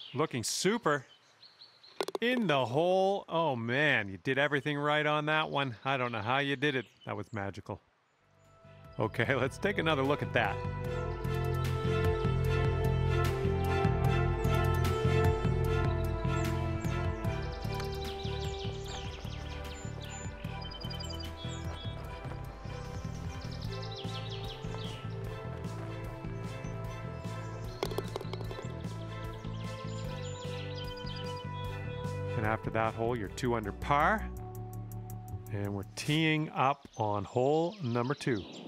Looking super. In the hole. Oh man, you did everything right on that one. I don't know how you did it. That was magical. Okay, let's take another look at that. And after that hole, you're 2 under par. And we're teeing up on hole number 2.